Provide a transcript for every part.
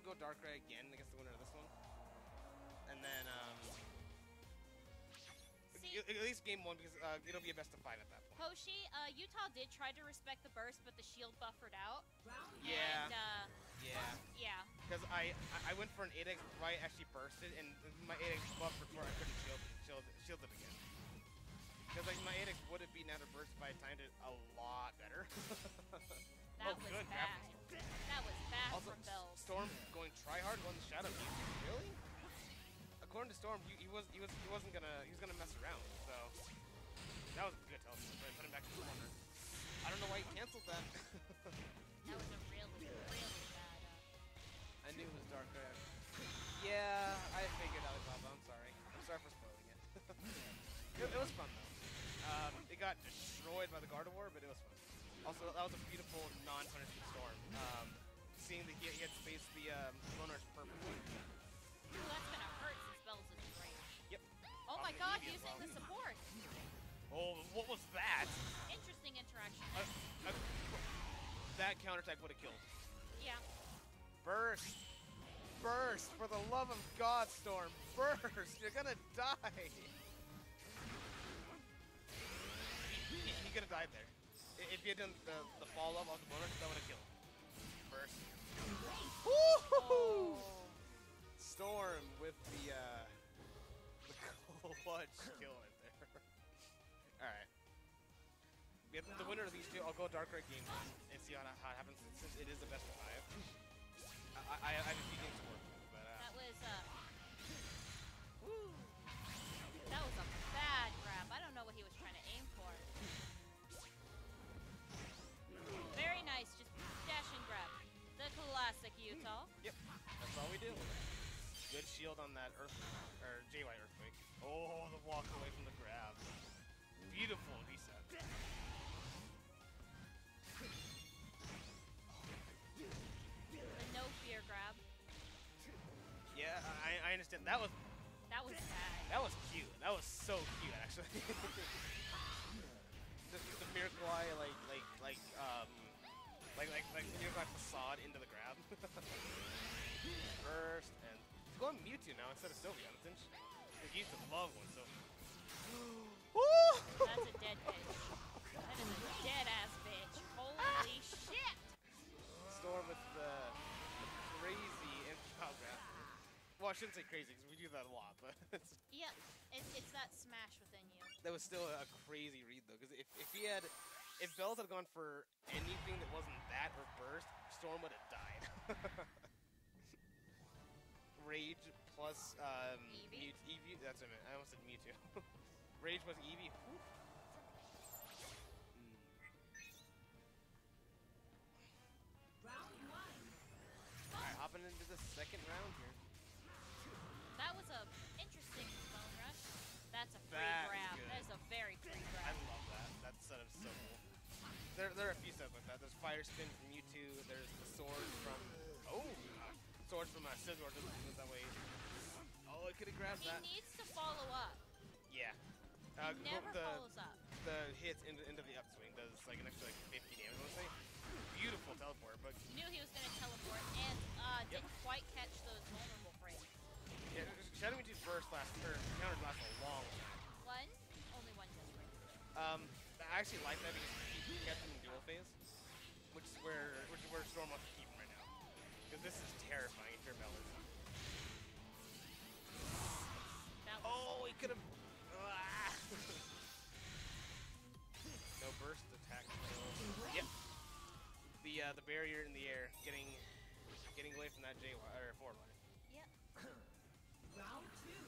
go Darkrai again against the winner of this one. And then, See, at least game 1 because it'll be a best of 5 at that point. Hoshi, Utah did try to respect the burst, but the shield buffered out. Yeah. And, Yeah. yeah. Because I went for an 8x before I actually bursted, and my 8x buffered before I couldn't shield it again. Because like my 8x would have beaten out of burst if I had timed it a lot better. That was good. bad. That was bad Also, from Bells. Storm going try hard on the Shadow Mewtwo. Really? According to Storm, he was gonna mess around. So that was a good teleport. Right, put him back to the corner. I don't know why he canceled that. That was a really, really bad. I knew it was Darkrai. Yeah, I figured Alibaba. I'm sorry. I'm sorry for spoiling it. It was fun though. It got destroyed by the Gardevoir, but it was fun. Also, that was a beautiful non-punishment Storm. Seeing that he had spaced the Lonars perfectly. Ooh, that's gonna hurt since Bells is great. Yep. Oh my Also god, Eevee as using well. the support. Oh, what was that? Interesting interaction. That counterattack would have killed. Yeah. Burst! Burst! For the love of God, Storm! Burst! You're gonna die! He could have died there. If he had done the follow-up off the bonus, that would have killed. Burst. Woo! Oh. Storm with the clutch kill right there. Alright. We have the winner of these two. I'll go Darkrai game 1 and see how it happens since it is the best of 5. I have a few games to work with, but That was woo. That was a bad grab. I don't know what he was trying to aim for. Very nice, just dash and grab. The classic Utah. yep, that's all we do. Good shield on that JY Earthquake. Oh, the walk away from the grab. Beautiful reset. The no fear grab. Yeah, I understand. That was That was bad. That was cute. That was so cute, actually. the Miracle Eye, like Miracle Eye facade into the grab. First, and he's going Mewtwo now instead of Sylveon. It's interesting. He used to love one, so. That's a dead bitch. That is a dead ass bitch. Holy shit! Storm with the crazy infoul grab. Well, I shouldn't say crazy because we do that a lot, but Yeah, it's that smash within you. that was still a crazy read though. Because if Bells had gone for anything that wasn't that or burst, Storm would have died. Rage plus Eevee? Eevee. That's what I meant. I almost said Mewtwo. Rage plus Eevee. Whew. Alright, hopping into the second round here. That was a interesting bone rush. That's a free That was grab. good. That is a very free I grab. love that. That setup's so cool. There are a few setups like that. There's Fire Spin from Mewtwo. There's the Sword from... Oh! Sword from Scizor doesn't move that way. Oh, I could have grabbed He that. needs to follow up. Yeah. He never follows up. The hits into the upswing does like an extra 50 damage, I want to say. Beautiful teleport, but Knew he was going to teleport and didn't quite catch those vulnerable frames. yeah, Shadow Mewtwo's burst counters last a long time. One? Only one just right. I actually like that because he kept him in dual phase, which is where Storm wants to keep him right now. Because this is terrifying if you're Bellas. That was Oh, he could have. No burst attack. Yep. The barrier in the air, getting away from that JY or forward line. Yep. Round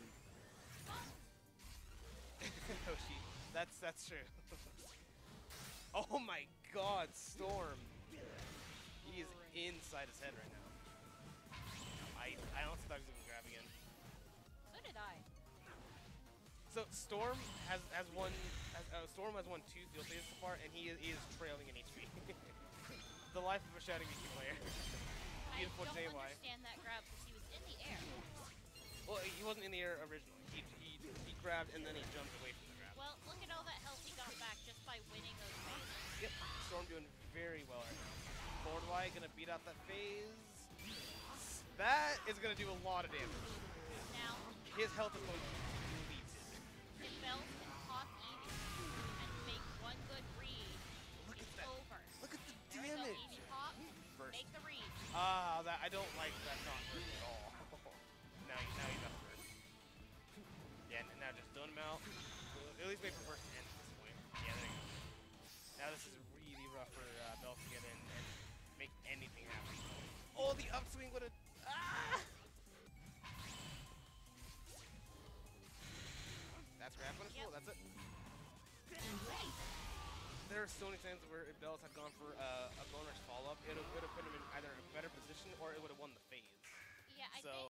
2. Yoshi, that's true. Oh my God, Storm! He is inside his head right now. I honestly thought he was gonna grab again. So did I. So Storm has won 2 field stages so far, and he is trailing in HP. The life of a Shadow Mewtwo player. Beautiful I don't JY. understand that grab because he was in the air. Well, he wasn't in the air originally. He grabbed and then he jumped away from the grab. Well, look at all that health he got back just by winning those phases. Yep, Storm doing very well right now. Forward Y gonna beat out that phase. is going to do a lot of damage. Now, His health is going to be deleted. if Bells can talk Eevee and make one good read, Look it's at that. over. Look at the There we go, damage. Eevee talk, First. make the read. That I don't like that not hurt at all. now you got hurt. Yeah, and now just zone him out. At least wait for first to end at this point. Yeah, there you go. Now this is really rough for Bell to get in and make anything happen. Oh, the upswing would have. Ah! That's grab punishable. Yep. That's it. There are so many times where if Bells had gone for a Bone Rush follow-up, it would have put him in either a better position or it would have won the